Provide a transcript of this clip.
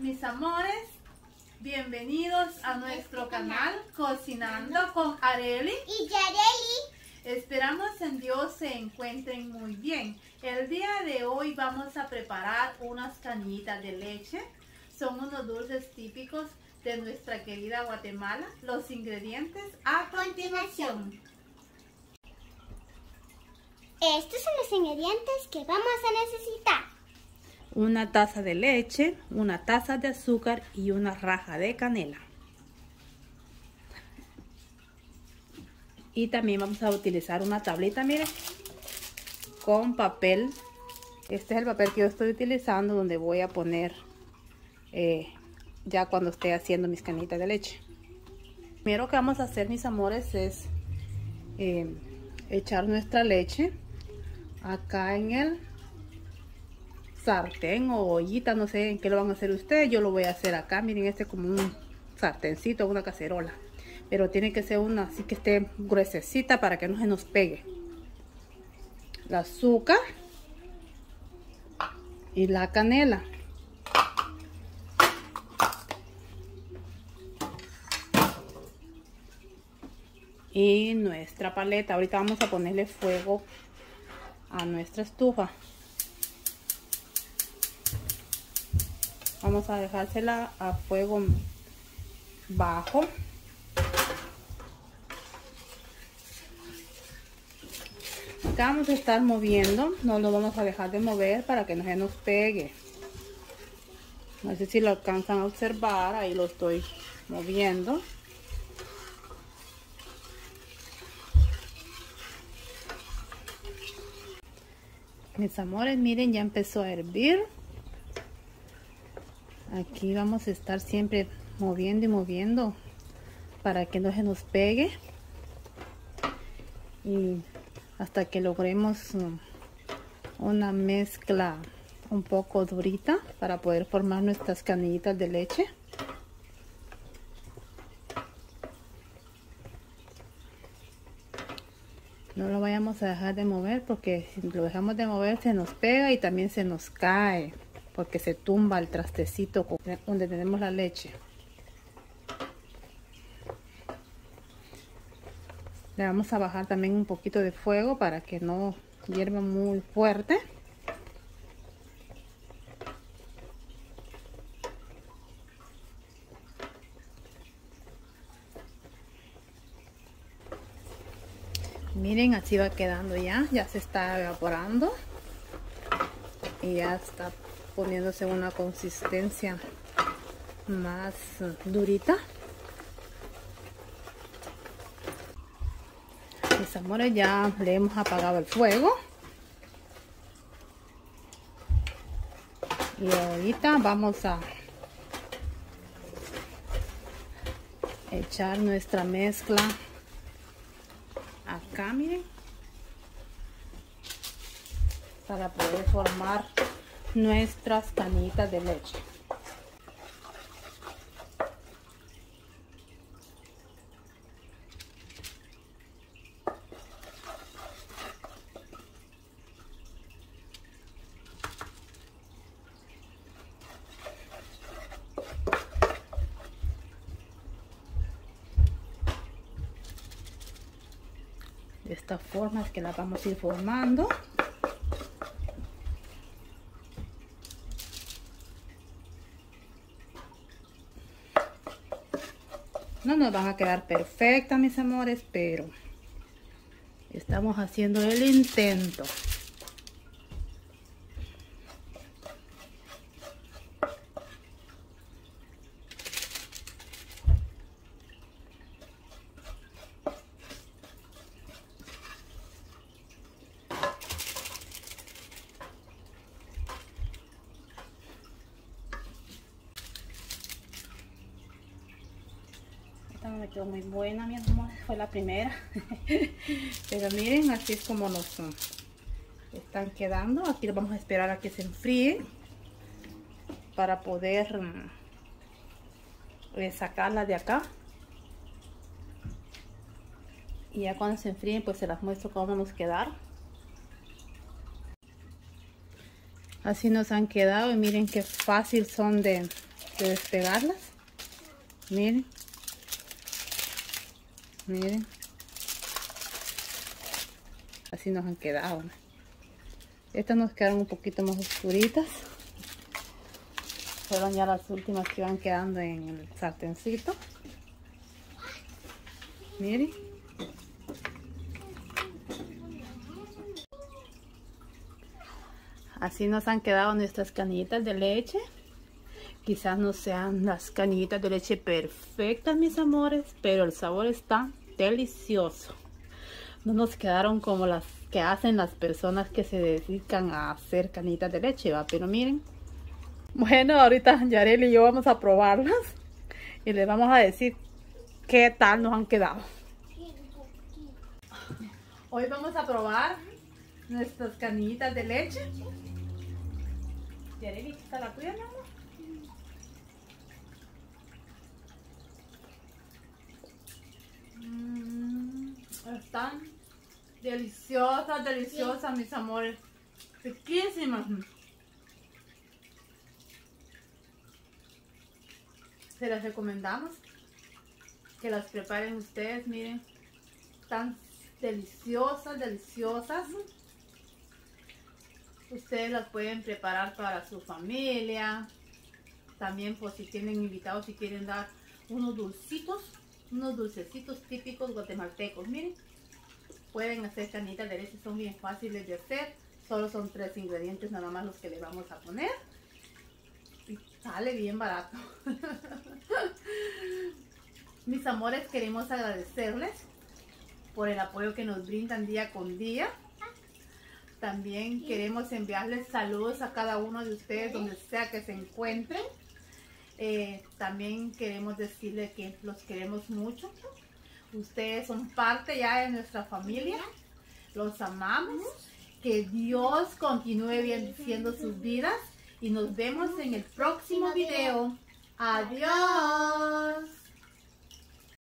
Mis amores, bienvenidos a nuestro canal Cocinando con Arely y Yareli. Esperamos en Dios se encuentren muy bien. El día de hoy vamos a preparar unas cañitas de leche. Son unos dulces típicos de nuestra querida Guatemala. Los ingredientes a continuación. Estos son los ingredientes que vamos a necesitar. Una taza de leche, una taza de azúcar y una raja de canela. Y también vamos a utilizar una tablita, miren, con papel. Este es el papel que yo estoy utilizando, donde voy a poner ya cuando esté haciendo mis cañitas de leche. Primero que vamos a hacer, mis amores, es echar nuestra leche acá en el sartén o ollita, no sé en qué lo van a hacer ustedes. Yo lo voy a hacer acá, miren, este como un sartencito, una cacerola, pero tiene que ser una así que esté gruesecita para que no se nos pegue. El azúcar y la canela. Y nuestra paleta. Ahorita vamos a ponerle fuego a nuestra estufa. Vamos a dejársela a fuego bajo. Acá vamos a estar moviendo, no lo vamos a dejar de mover para que no se nos pegue. No sé si lo alcanzan a observar, ahí lo estoy moviendo. Mis amores, miren, ya empezó a hervir. Aquí vamos a estar siempre moviendo y moviendo para que no se nos pegue. Y hasta que logremos una mezcla un poco durita para poder formar nuestras canillitas de leche. No lo vayamos a dejar de mover, porque si lo dejamos de mover se nos pega y también se nos cae, porque se tumba el trastecito donde tenemos la leche. Le vamos a bajar también un poquito de fuego para que no hierva muy fuerte. Miren, así va quedando ya se está evaporando y ya está poniéndose una consistencia más durita. Mis amores, ya le hemos apagado el fuego y ahorita vamos a echar nuestra mezcla acá, miren, para poder formar nuestras cañitas de leche. De esta forma es que la vamos a ir formando. No nos van a quedar perfectas, mis amores, pero estamos haciendo el intento. Esta no me quedó muy buena, mi amor, fue la primera. Pero miren, así es como nos están quedando. Aquí lo vamos a esperar a que se enfríen para poder sacarla de acá. Y ya cuando se enfríen, pues se las muestro cómo nos quedaron. Así nos han quedado y miren qué fácil son de de despegarlas. Miren. Miren. Así nos han quedado. Estas nos quedaron un poquito más oscuritas. Fueron ya las últimas que van quedando en el sartencito. Miren. Así nos han quedado nuestras cañitas de leche. Quizás no sean las cañitas de leche perfectas, mis amores, pero el sabor está delicioso. No nos quedaron como las que hacen las personas que se dedican a hacer cañitas de leche, ¿va? Pero miren. Bueno, ahorita Yareli y yo vamos a probarlas y les vamos a decir qué tal nos han quedado. Hoy vamos a probar nuestras cañitas de leche. Yareli, ¿está la tuya, mi amor? Están deliciosas, deliciosas, mis amores. Riquísimas. Se las recomendamos que las preparen ustedes. Miren, están deliciosas, deliciosas. Ustedes las pueden preparar para su familia. También por si tienen invitados, si quieren dar unos dulcitos, unos dulcecitos típicos guatemaltecos. Miren, pueden hacer cañitas de leche, son bien fáciles de hacer. Solo son 3 ingredientes nada más los que le vamos a poner. Y sale bien barato. Mis amores, queremos agradecerles por el apoyo que nos brindan día con día. También queremos enviarles saludos a cada uno de ustedes donde sea que se encuentren. También queremos decirles que los queremos mucho. Ustedes son parte ya de nuestra familia. Los amamos. Que Dios continúe bendiciendo sus vidas. Y nos vemos en el próximo video. Adiós.